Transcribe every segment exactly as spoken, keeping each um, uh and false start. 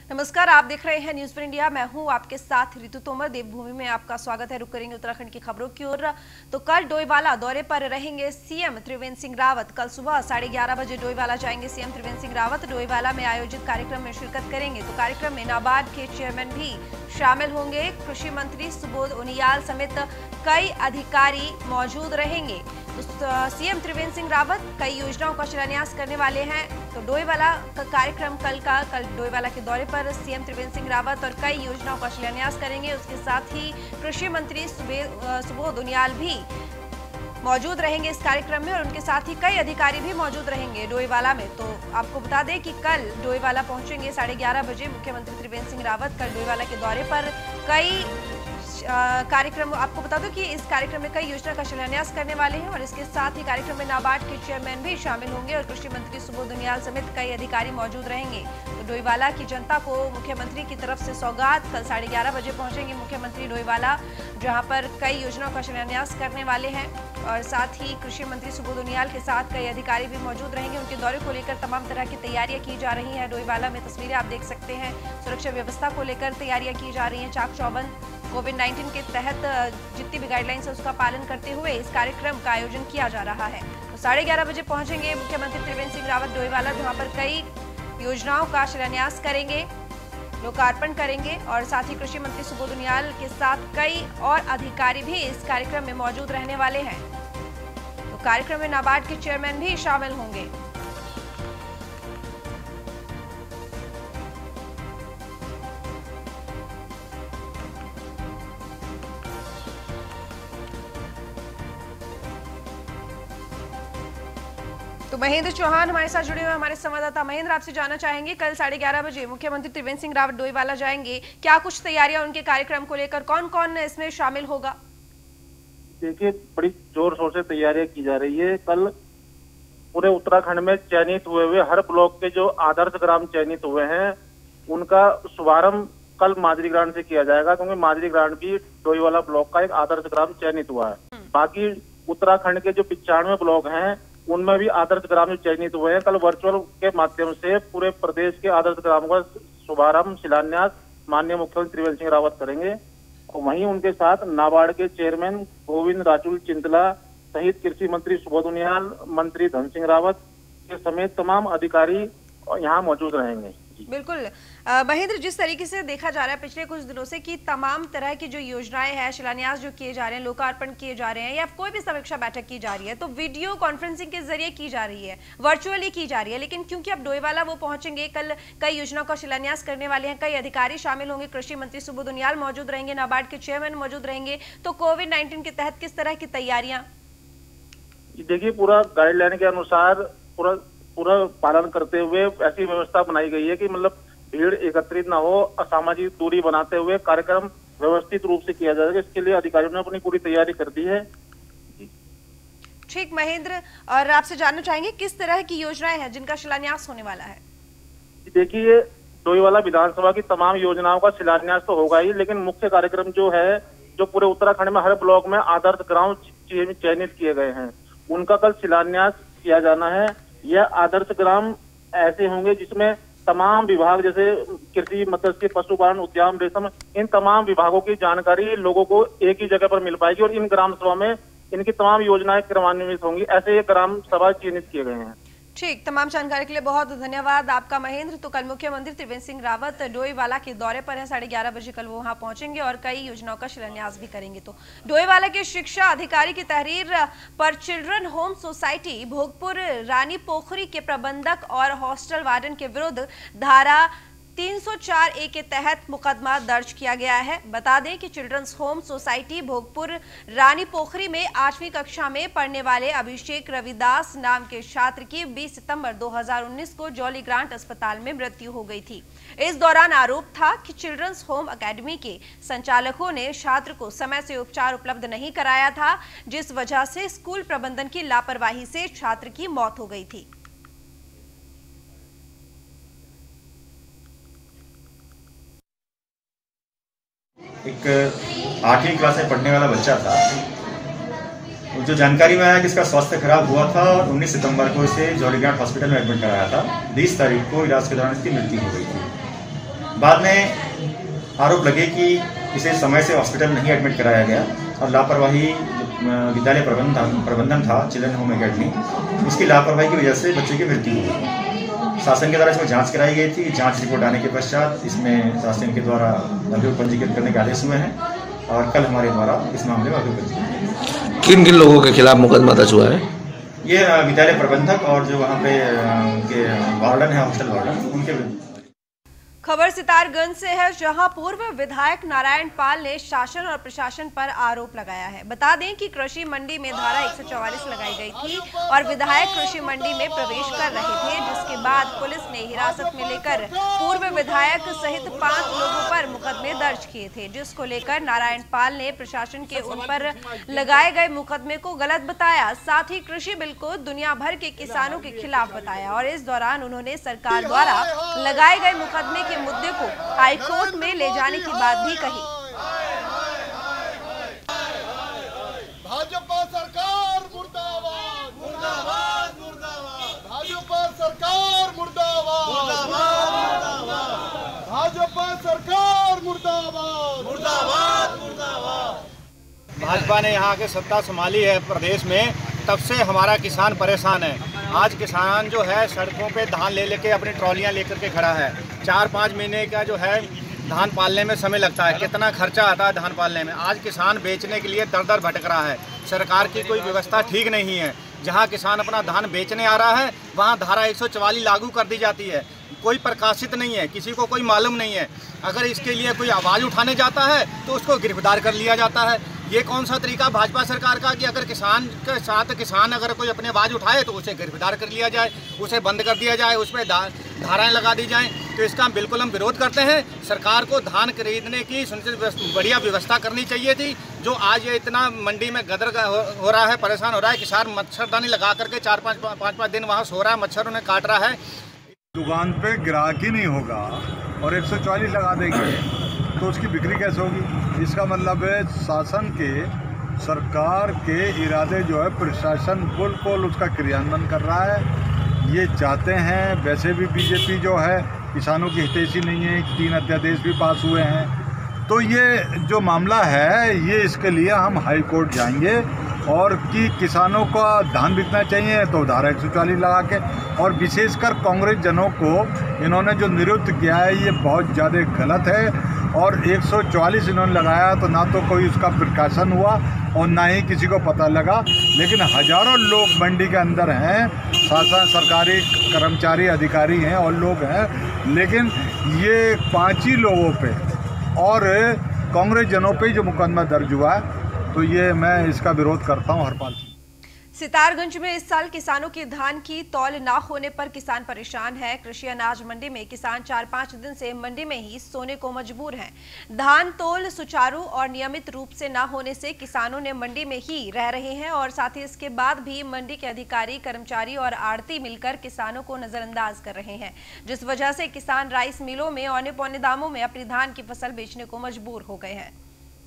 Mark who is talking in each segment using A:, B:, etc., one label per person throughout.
A: नमस्कार, आप देख रहे हैं न्यूज पर इंडिया। मैं हूं आपके साथ ऋतु तोमर। देवभूमि में आपका स्वागत है। रुक करेंगे उत्तराखंड की खबरों की ओर। तो कल डोईवाला दौरे पर रहेंगे सीएम त्रिवेंद्र सिंह रावत। कल सुबह साढ़े ग्यारह बजे डोईवाला जाएंगे सीएम त्रिवेंद्र सिंह रावत। डोईवाला में आयोजित कार्यक्रम में शिरकत करेंगे। तो कार्यक्रम में नाबार्ड के चेयरमैन भी शामिल होंगे। कृषि मंत्री सुबोध उनियाल समेत कई अधिकारी मौजूद रहेंगे। तो सीएम त्रिवेंद्र सिंह रावत कई योजनाओं का शिलान्यास करने वाले हैं। तो डोईवाला का कार्यक्रम कल का कल डोईवाला के दौरे पर सीएम त्रिवेंद्र सिंह रावत और कई योजनाओं का शिलान्यास करेंगे। उसके साथ ही कृषि मंत्री सुबोध उनियाल भी मौजूद रहेंगे इस कार्यक्रम में और उनके साथ ही कई अधिकारी भी मौजूद रहेंगे डोईवाला में। तो आपको बता दें कि कल डोईवाला पहुंचेंगे साढ़े ग्यारह बजे मुख्यमंत्री त्रिवेंद्र सिंह रावत। कल डोईवाला के दौरे पर कई कार्यक्रम आपको बता दूं कि इस कार्यक्रम में कई योजना का शिलान्यास करने वाले हैं और इसके साथ ही कार्यक्रम में नाबार्ड के चेयरमैन भी शामिल होंगे और कृषि मंत्री सुबोध उनियाल समेत कई अधिकारी मौजूद रहेंगे। तो डोईवाला की जनता को मुख्यमंत्री की तरफ से सौगात। कल साढ़े ग्यारह बजे पहुंचेंगे मुख्यमंत्री डोईवाला, जहां पर कई योजनाओं का शिलान्यास करने वाले हैं और साथ ही कृषि मंत्री सुबोध उनियाल के साथ कई अधिकारी भी मौजूद रहेंगे। उनके दौरे को लेकर तमाम तरह की तैयारियां की जा रही हैं। डोईवाला में तस्वीरें आप देख सकते हैं। सुरक्षा व्यवस्था को लेकर तैयारियां की जा रही हैं। चाक चौबंद कोविड नाइन्टीन के तहत जितनी भी गाइडलाइंस है उसका पालन करते हुए इस कार्यक्रम का आयोजन किया जा रहा है। तो साढ़े ग्यारह बजे पहुंचेंगे मुख्यमंत्री त्रिवेंद्र सिंह रावत डोईवाला, जहां पर कई योजनाओं का शिलान्यास करेंगे, लोकार्पण करेंगे और साथ ही कृषि मंत्री सुबोध उनियाल के साथ कई और अधिकारी भी इस कार्यक्रम में मौजूद रहने वाले हैं। तो कार्यक्रम में नाबार्ड के चेयरमैन भी शामिल होंगे। तो महेंद्र चौहान हमारे साथ जुड़े हुए हमारे संवाददाता। महेंद्र, आपसे जानना चाहेंगे, कल साढ़े ग्यारह बजे मुख्यमंत्री त्रिवेंद्र सिंह रावत डोईवाला जाएंगे, क्या कुछ तैयारियां उनके कार्यक्रम को लेकर, कौन कौन इसमें शामिल होगा?
B: देखिए, बड़ी जोर शोर से तैयारियां की जा रही है। कल पूरे उत्तराखंड में चयनित हुए हुए हर ब्लॉक के जो आदर्श ग्राम चयनित हुए हैं उनका शुभारंभ कल माजरी ग्राम से किया जाएगा, क्योंकि माजरी ग्राम भी डोईवाला ब्लॉक का एक आदर्श ग्राम चयनित हुआ है। बाकी उत्तराखंड के जो पिचानवे ब्लॉक हैं उनमें भी आदर्श ग्राम जो चयनित हुए हैं, कल वर्चुअल के माध्यम से पूरे प्रदेश के आदर्श ग्राम का शुभारंभ शिलान्यास माननीय मुख्यमंत्री त्रिवेंद्र सिंह रावत करेंगे। और वहीं उनके साथ नाबार्ड के चेयरमैन गोविंद राजूल चिंतला सहित कृषि मंत्री सुबोध उनियाल, मंत्री धन सिंह रावत के समेत तमाम अधिकारी यहाँ मौजूद रहेंगे।
A: बिल्कुल महेंद्र, जिस तरीके से देखा जा रहा है पिछले कुछ दिनों से कि तमाम तरह की जो योजनाएं हैं, शिलान्यास जो किए जा रहे हैं, लोकार्पण किए जा रहे हैं या कोई भी समीक्षा बैठक की जा रही है तो वीडियो कॉन्फ्रेंसिंग के जरिए की जा रही है, वर्चुअली की जा रही है। लेकिन क्योंकि अब डोईवाला वो पहुंचेंगे, कल कई योजनाओं का शिलान्यास करने वाले हैं, कई अधिकारी शामिल होंगे, कृषि मंत्री सुबोध उनियाल मौजूद रहेंगे, नाबार्ड के चेयरमैन मौजूद रहेंगे। तो कोविड नाइन्टीन के तहत किस तरह की तैयारियां?
B: देखिए, पूरा गाइडलाइन के अनुसार पूरा पूरा पालन करते हुए ऐसी व्यवस्था बनाई गई है कि मतलब भीड़ एकत्रित ना हो, असामाजिक दूरी बनाते हुए कार्यक्रम व्यवस्थित रूप से किया जाएगा। इसके लिए अधिकारियों ने अपनी पूरी तैयारी कर दी है।
A: ठीक महेंद्र, और आपसे जानना चाहेंगे किस तरह की योजनाएं हैं जिनका शिलान्यास होने वाला है?
B: देखिए, डोईवाला विधानसभा की तमाम योजनाओं का शिलान्यास तो होगा ही, लेकिन मुख्य कार्यक्रम जो है, जो पूरे उत्तराखंड में हर ब्लॉक में आदर्श ग्राम चयनित किए गए हैं, उनका कल शिलान्यास किया जाना है। यह आदर्श ग्राम ऐसे होंगे जिसमें तमाम विभाग जैसे कृषि, मत्स्य, पशुपालन, उद्यान, रेशम, इन तमाम विभागों की जानकारी लोगों को एक ही जगह पर मिल पाएगी और इन ग्राम सभा में इनकी तमाम योजनाएं क्रियान्वित होंगी। ऐसे ये ग्राम सभा चयनित किए गए हैं।
A: ठीक, तमाम जानकारी के लिए बहुत धन्यवाद आपका महेंद्र। तो कल मुख्यमंत्री त्रिवेंद्र सिंह रावत डोईवाला के दौरे पर हैं। साढ़े ग्यारह बजे कल वो वहां पहुंचेंगे और कई योजनाओं का शिलान्यास भी करेंगे। तो डोईवाला के शिक्षा अधिकारी की तहरीर पर children home society Bhogpur Rani Pokhari के प्रबंधक और हॉस्टल वार्डन के विरुद्ध धारा तीन सौ चार ए के तहत मुकदमा दर्ज किया गया है। बता दें कि children's home society Bhogpur Rani Pokhari में आठवीं कक्षा में पढ़ने वाले अभिषेक रविदास नाम के छात्र की बीस सितंबर दो हज़ार उन्नीस को जॉली ग्रांट अस्पताल में मृत्यु हो गई थी। इस दौरान आरोप था कि चिल्ड्रंस होम अकेडमी के संचालकों ने छात्र को समय से उपचार उपलब्ध नहीं कराया था, जिस वजह से स्कूल प्रबंधन की लापरवाही से छात्र की मौत हो गई थी।
C: एक आठवीं क्लास में पढ़ने वाला बच्चा था, जो जानकारी में आया कि इसका स्वास्थ्य खराब हुआ था और उन्नीस सितंबर को इसे जॉली ग्रांट हॉस्पिटल में एडमिट कराया था। बीस तारीख को इलाज के दौरान इसकी मृत्यु हो गई थी। बाद में आरोप लगे कि इसे समय से हॉस्पिटल नहीं एडमिट कराया गया और लापरवाही विद्यालय प्रबंधन प्रबंधन था चिल्ड्रन होम एकेडमी, उसकी लापरवाही की वजह से बच्चे की मृत्यु हुई। शासन के द्वारा इसमें जांच कराई गई थी। जांच रिपोर्ट आने के पश्चात इसमें शासन के द्वारा अभियोग पंजीकृत करने के आदेश हुए हैं और कल हमारे द्वारा इस मामले में अभियोग पंजीकृत।
D: किन किन लोगों के खिलाफ मुकदमा दर्ज हुआ है?
C: ये विद्यालय प्रबंधक और जो वहाँ पे के वार्डन है, हॉस्टल वार्डन, उनके विरुद्ध।
A: खबर सितारगंज से है, जहां पूर्व विधायक नारायण पाल ने शासन और प्रशासन पर आरोप लगाया है। बता दें कि कृषि मंडी में धारा एक सौ चौवालीस लगाई गई थी और विधायक कृषि मंडी में प्रवेश कर रहे थे, जिसके बाद पुलिस ने हिरासत में लेकर पूर्व विधायक सहित पांच लोगों पर मुकदमे दर्ज किए थे, जिसको लेकर नारायण पाल ने प्रशासन के उन पर लगाए गए मुकदमे को गलत बताया। साथ ही कृषि बिल को दुनिया भर के किसानों के खिलाफ बताया और इस दौरान उन्होंने सरकार द्वारा लगाए गए मुकदमे के मुद्दे को हाईकोर्ट में ले जाने की बात भी कही।
E: भाजपा सरकार मुर्दाबाद, मुर्दाबाद, मुर्दाबाद। भाजपा सरकार मुर्दाबाद, मुर्दाबाद, भाजपा सरकार मुर्दाबाद, मुर्दाबाद, मुर्दाबाद।
F: भाजपा ने यहाँ के सत्ता संभाली है प्रदेश में, तब से हमारा किसान परेशान है। आज किसान जो है सड़कों पे धान ले लेके अपनी ट्रॉलियाँ लेकर के खड़ा है। चार पाँच महीने का जो है धान पालने में समय लगता है, कितना खर्चा आता है धान पालने में। आज किसान बेचने के लिए दर दर भटक रहा है। सरकार की कोई व्यवस्था ठीक नहीं है। जहाँ किसान अपना धान बेचने आ रहा है वहाँ धारा एक सौ चवालीस लागू कर दी जाती है। कोई प्रकाशित नहीं है, किसी को कोई मालूम नहीं है। अगर इसके लिए कोई आवाज़ उठाने जाता है तो उसको गिरफ्तार कर लिया जाता है। ये कौन सा तरीका भाजपा सरकार का कि अगर किसान के साथ किसान अगर कोई अपनी आवाज़ उठाए तो उसे गिरफ्तार कर लिया जाए, उसे बंद कर दिया जाए, उस पर धाराएँ लगा दी जाएँ। तो इसका बिल्कुल हम विरोध करते हैं। सरकार को धान खरीदने की सुनिश्चित बढ़िया व्यवस्था करनी चाहिए थी। जो आज ये इतना मंडी में गदर हो रहा है, परेशान हो रहा है, किसान मच्छरदानी लगा करके चार पाँच पाँच पाँच दिन वहाँ सो रहा है, मच्छर उन्हें काट रहा है।
E: दुकान पे ग्राहक ही नहीं होगा और एक सौ चालीस लगा देंगे तो उसकी बिक्री कैसे होगी? इसका मतलब है शासन के सरकार के इरादे जो है प्रशासन बिल्कुल उसका क्रियान्वयन कर रहा है। ये चाहते हैं, वैसे भी बीजेपी जो है किसानों की हितैषी नहीं है, तीन अध्यादेश भी पास हुए हैं। तो ये जो मामला है ये इसके लिए हम हाई कोर्ट जाएंगे और कि किसानों का धान बिकना चाहिए तो धारा एक सौ चालीस लगा के, और विशेषकर कांग्रेस जनों को इन्होंने जो निरुद्ध किया है ये बहुत ज़्यादा गलत है। और एक सौ चौवालीस इन्होंने लगाया तो ना तो कोई उसका प्रकाशन हुआ और ना ही किसी को पता लगा, लेकिन हजारों लोग मंडी के अंदर हैं, शासन सरकारी कर्मचारी अधिकारी हैं और लोग हैं, लेकिन ये पाँच ही लोगों पे और कांग्रेस जनों पे जो मुकदमा दर्ज हुआ है, तो ये मैं इसका विरोध करता हूँ। हरपाल सिंह।
A: सितारगंज में इस साल किसानों की धान की तौल ना होने पर किसान परेशान है। कृषि अनाज मंडी में किसान चार पांच दिन से मंडी में ही सोने को मजबूर हैं। धान तौल सुचारू और नियमित रूप से ना होने से किसानों ने मंडी में ही रह रहे हैं और साथ ही इसके बाद भी मंडी के अधिकारी, कर्मचारी और आड़ती मिलकर किसानों को नजरअंदाज कर रहे हैं, जिस वजह से किसान राइस मिलों में औने पौने दामों में अपनी धान की फसल बेचने को मजबूर हो गए हैं।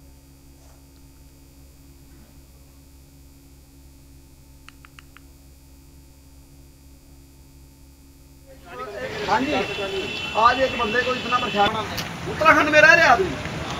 G: हाँ जी, आज एक बंदे को इतना परेशान, उत्तराखंड में रह रहे आदमी,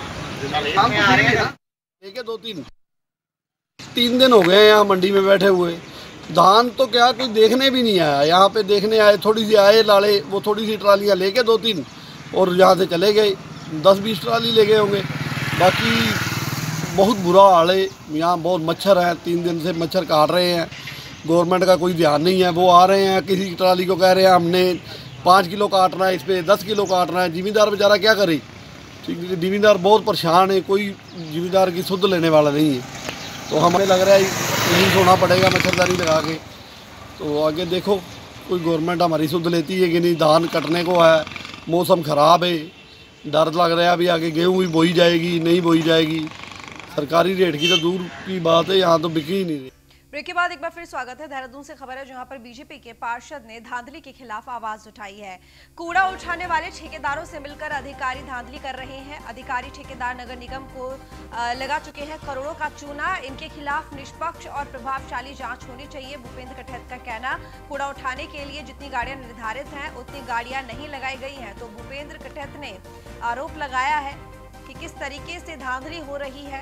G: लेके दो तीन तीन दिन हो गए यहाँ मंडी में बैठे हुए। धान तो क्या कोई देखने भी नहीं आया। यहाँ पे देखने आए, थोड़ी सी आए लाड़े, वो थोड़ी सी ट्रालियाँ लेके दो तीन और यहाँ से चले गए। दस बीस ट्राली ले गए होंगे। बाकी बहुत बुरा हाल है यहाँ, बहुत मच्छर है, तीन दिन से मच्छर काट रहे हैं। गवर्नमेंट का कोई ध्यान नहीं है। वो आ रहे हैं, किसी ट्राली को कह रहे हैं हमने पाँच किलो काटना है, इस पर दस किलो काटना है। जिमींदार बेचारा क्या करे? ठीक है, जिमींदार बहुत परेशान है, कोई जिमींदार की सुध लेने वाला नहीं है। तो हमें लग रहा है यहीं सोना पड़ेगा मच्छरदानी लगा के। तो आगे देखो कोई गवर्नमेंट हमारी सुध लेती है कि नहीं। धान कटने को है, मौसम ख़राब है, डर लग रहा है अभी आगे गेहूँ भी बोई जाएगी नहीं बोई जाएगी। सरकारी रेट की तो दूर की बात है, यहाँ तो बिकी ही नहीं रही।
A: ब्रेक के बाद एक बार फिर स्वागत है। देहरादून से खबर है जहां पर बीजेपी के पार्षद ने धांधली के खिलाफ आवाज उठाई है। कूड़ा उठाने वाले ठेकेदारों से मिलकर अधिकारी धांधली कर रहे हैं। अधिकारी ठेकेदार नगर निगम को लगा चुके हैं करोड़ों का चूना। इनके खिलाफ निष्पक्ष और प्रभावशाली जांच होनी चाहिए। भूपेंद्र कठेत का कहना, कूड़ा उठाने के लिए जितनी गाड़ियां निर्धारित हैं उतनी गाड़ियां नहीं लगाई गई हैं। तो भूपेंद्र कठेत ने आरोप लगाया है कि किस तरीके से धांधली हो रही है।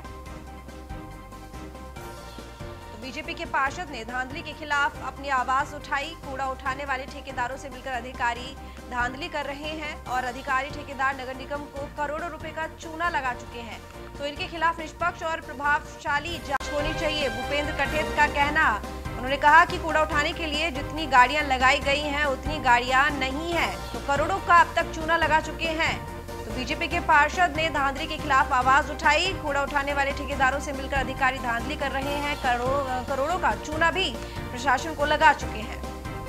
A: बीजेपी के पार्षद ने धांधली के खिलाफ अपनी आवाज उठाई। कूड़ा उठाने वाले ठेकेदारों से मिलकर अधिकारी धांधली कर रहे हैं और अधिकारी ठेकेदार नगर निगम को करोड़ों रुपए का चूना लगा चुके हैं। तो इनके खिलाफ निष्पक्ष और प्रभावशाली जांच होनी चाहिए। भूपेंद्र कठेत का कहना, उन्होंने कहा कि कूड़ा उठाने के लिए जितनी गाड़ियां लगाई गई हैं उतनी गाड़ियां नहीं है। तो करोड़ों का अब तक चूना लगा चुके हैं। तो बीजेपी के पार्षद ने धांधली के खिलाफ आवाज उठाई। कूड़ा उठाने वाले ठेकेदारों से मिलकर अधिकारी धांधली कर रहे हैं। करोड़ों करोड़ों का चूना भी प्रशासन को लगा चुके हैं।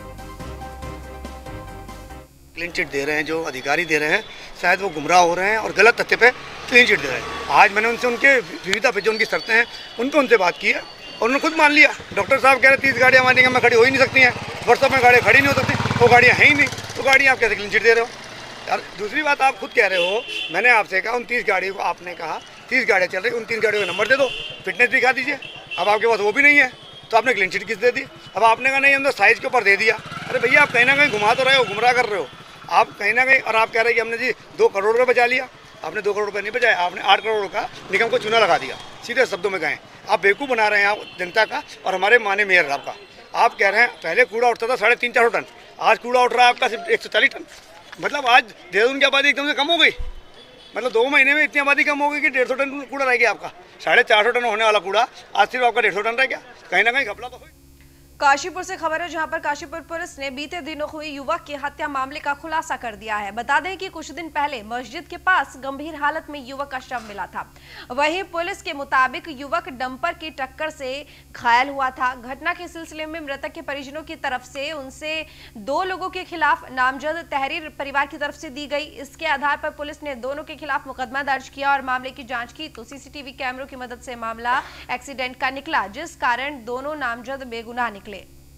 H: क्लीन चिट दे रहे हैं, जो अधिकारी दे रहे हैं शायद वो गुमराह हो रहे हैं और गलत तथ्य पे क्लीन चिट दे रहे हैं। आज मैंने उनसे उनके विविधा पे जो उनकी शर्तें हैं उन पर उनसे बात की है और उन्होंने खुद मान लिया। डॉक्टर साहब कह रहे तीस गाड़ियाँ हमारे निगम में खड़ी हो ही नहीं सकती हैं, व्हाट्सअप में गाड़ियाँ खड़ी नहीं हो सकती, वो गाड़ियाँ हैं ही नहीं, तो गाड़ियाँ आप कैसे क्लीन चिट दे रहे हो यार। दूसरी बात, आप खुद कह रहे हो, मैंने आपसे कहा उन तीस गाड़ियों को, आपने कहा तीस गाड़ियाँ चल रही, उन तीस गाड़ियों का नंबर दे दो, फिटनेस दिखा दीजिए। अब आपके पास वो भी नहीं है तो आपने क्लीन चिट किस दे दी। अब आपने कहा नहीं हमने साइज़ के ऊपर दे दिया। अरे भैया, आप कहीं ना कहीं घुमा तो रहे हो, गुमराह कर रहे हो आप कहीं ना कहीं। और आप कह रहे हैं कि हमने जी दो करोड़ रुपये बचा लिया। आपने दो करोड़ रुपये नहीं बचाए, आपने आठ करोड़ का निगम को चूना लगा दिया। सीधे शब्दों में कहें, आप बेवकूफ़ बना रहे हैं आप जनता का और हमारे माने मेयर साहब का। आप कह रहे हैं पहले कूड़ा उठता था साढ़े तीन चार सौ टन, आज कूड़ा उठ रहा है आपका सिर्फ एक सौ चालीस टन। मतलब आज देहरादून की आबादी एकदम से कम हो गई। मतलब दो महीने में इतनी आबादी कम हो गई कि डेढ़ सौ टन कूड़ा रह गया आपका। साढ़े चार सौ टन होने वाला कूड़ा आज सिर्फ आपका डेढ़ सौ टन रह गया। कहीं ना कहीं घपला तो हुई।
A: काशीपुर से खबर है जहां पर काशीपुर पुलिस ने बीते दिनों हुई युवक की हत्या मामले का खुलासा कर दिया है। बता दें कि कुछ दिन पहले मस्जिद के पास गंभीर हालत में युवक का शव मिला था। वहीं पुलिस के मुताबिक युवक डंपर की टक्कर से घायल हुआ था। घटना के सिलसिले में मृतक के परिजनों की तरफ से उनसे दो लोगों के खिलाफ नामजद तहरीर परिवार की तरफ से दी गई। इसके आधार पर पुलिस ने दोनों के खिलाफ मुकदमा दर्ज किया और मामले की जाँच की तो सीसीटीवी कैमरों की मदद से मामला एक्सीडेंट का निकला, जिस कारण दोनों नामजद बेगुनाह निकले।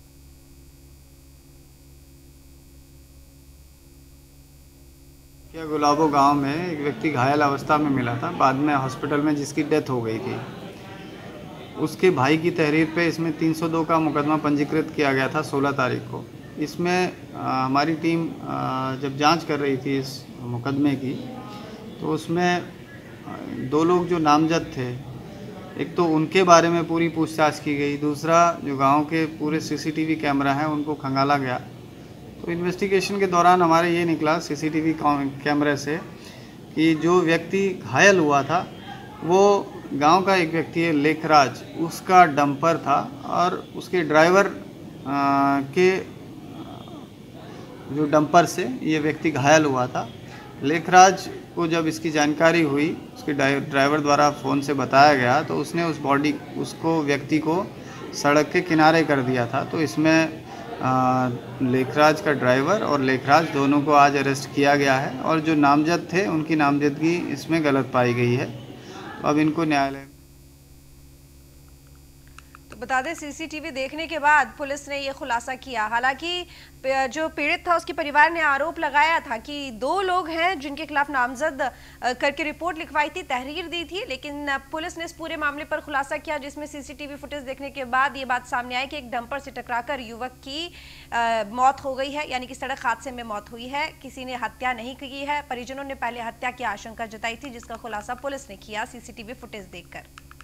I: क्या गुलाबो गांव में एक व्यक्ति घायल अवस्था में मिला था, बाद में हॉस्पिटल में जिसकी डेथ हो गई थी। उसके भाई की तहरीर पे इसमें तीन सौ दो का मुकदमा पंजीकृत किया गया था सोलह तारीख को। इसमें आ, हमारी टीम आ, जब जांच कर रही थी इस मुकदमे की तो उसमें दो लोग जो नामजद थे, एक तो उनके बारे में पूरी पूछताछ की गई, दूसरा जो गांव के पूरे सीसीटीवी कैमरा हैं उनको खंगाला गया। तो इन्वेस्टिगेशन के दौरान हमारे ये निकला सीसीटीवी कैमरे से कि जो व्यक्ति घायल हुआ था वो गांव का एक व्यक्ति है लेखराज, उसका डंपर था और उसके ड्राइवर के जो डंपर से ये व्यक्ति घायल हुआ था। लेखराज को जब इसकी जानकारी हुई, उसके ड्राइवर द्वारा फ़ोन से बताया गया तो उसने उस बॉडी उसको व्यक्ति को सड़क के किनारे कर दिया था। तो इसमें आ, लेखराज का ड्राइवर और लेखराज दोनों को आज अरेस्ट किया गया है और जो नामजद थे उनकी नामजदगी इसमें गलत पाई गई है। अब इनको न्यायालय
A: बता दें सीसीटीवी देखने के बाद पुलिस ने यह खुलासा किया। हालांकि जो पीड़ित था उसके परिवार ने आरोप लगाया था कि दो लोग हैं जिनके खिलाफ नामजद करके रिपोर्ट लिखवाई थी, तहरीर दी थी, लेकिन पुलिस ने इस पूरे मामले पर खुलासा किया जिसमें सीसीटीवी फुटेज देखने के बाद ये बात सामने आई कि एक डंपर से टकराकर युवक की आ, मौत हो गई है, यानी कि सड़क हादसे में मौत हुई है। किसी ने हत्या नहीं की है। परिजनों ने पहले हत्या की आशंका जताई थी जिसका खुलासा पुलिस ने किया सीसीटीवी फुटेज देखकर।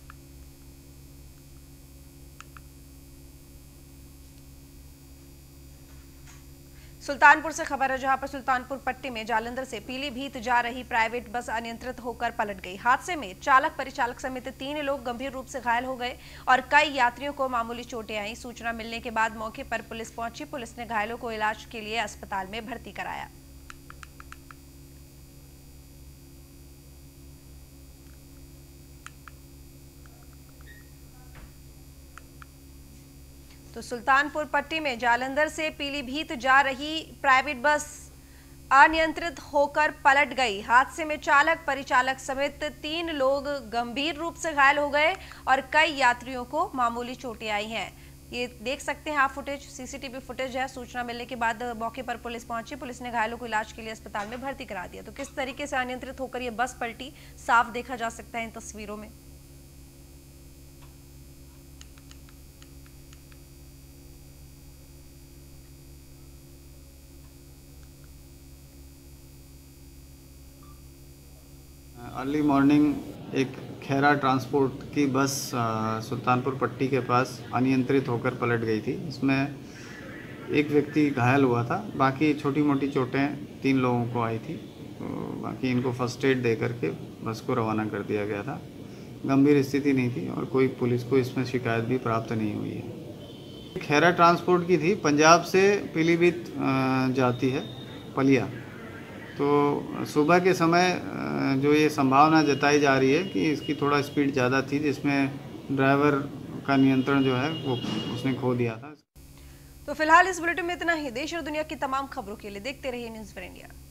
A: सुल्तानपुर से खबर है जहां पर सुल्तानपुर पट्टी में जालंधर से पीलीभीत जा रही प्राइवेट बस अनियंत्रित होकर पलट गई। हादसे में चालक परिचालक समेत तीन लोग गंभीर रूप से घायल हो गए और कई यात्रियों को मामूली चोटें आई। सूचना मिलने के बाद मौके पर पुलिस पहुंची। पुलिस ने घायलों को इलाज के लिए अस्पताल में भर्ती कराया। तो सुल्तानपुर पट्टी में जालंधर से पीलीभीत जा रही प्राइवेट बस अनियंत्रित होकर पलट गई। हादसे में चालक परिचालक समेत तीन लोग गंभीर रूप से घायल हो गए और कई यात्रियों को मामूली चोटें आई हैं। ये देख सकते हैं आप फुटेज, सीसीटीवी फुटेज है। सूचना मिलने के बाद मौके पर पुलिस पहुंची। पुलिस ने घायलों को इलाज के लिए अस्पताल में भर्ती करा दिया। तो किस तरीके से अनियंत्रित होकर ये बस पलटी, साफ देखा जा सकता है इन तस्वीरों में।
I: अर्ली मॉर्निंग एक खैरा ट्रांसपोर्ट की बस सुल्तानपुर पट्टी के पास अनियंत्रित होकर पलट गई थी। इसमें एक व्यक्ति घायल हुआ था, बाकी छोटी मोटी चोटें तीन लोगों को आई थी। तो बाकी इनको फर्स्ट एड दे करके बस को रवाना कर दिया गया था। गंभीर स्थिति नहीं थी और कोई पुलिस को इसमें शिकायत भी प्राप्त नहीं हुई है। खैरा ट्रांसपोर्ट की थी, पंजाब से पीलीभीत जाती है पलिया। तो सुबह के समय जो ये संभावना जताई जा रही है कि इसकी थोड़ा स्पीड ज़्यादा थी, जिसमें ड्राइवर का नियंत्रण जो है वो उसने खो दिया था।
A: तो फिलहाल इस बुलेटिन में इतना ही। देश और दुनिया की तमाम खबरों के लिए देखते रहिए न्यूज़ फॉर इंडिया।